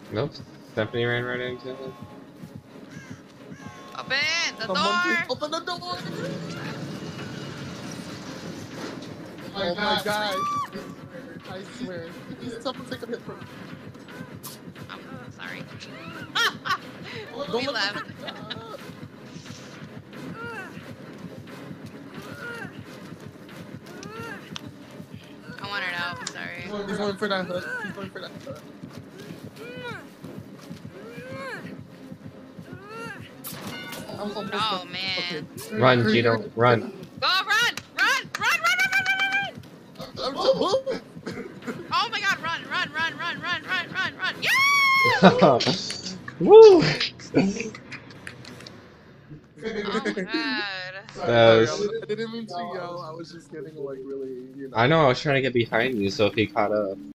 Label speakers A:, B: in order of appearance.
A: Nope. Stephanie ran right into it.
B: Open the
C: Someone please
B: door!
C: open the door! Oh my god. I swear. Someone take a hit from me.
B: Oh, sorry.
C: Don't
B: We
C: let
B: left. I want it out. I'm sorry.
C: He's going for that hook. He's going for that hook. I'm almost
B: Oh
C: done.
B: man.
C: Okay.
A: Run, Gino, run.
B: Go, run! Run! Run! Run! Run! Run! Run! Run!
C: I'm just
B: Oh my god, run! Run! Run! Run! Run! Run! Run! Run! Yeah!
A: Woo!
B: Oh my god.
A: That was...
C: I didn't mean to yell. I was just getting like really,
A: I know, I was trying to get behind you so if he caught up.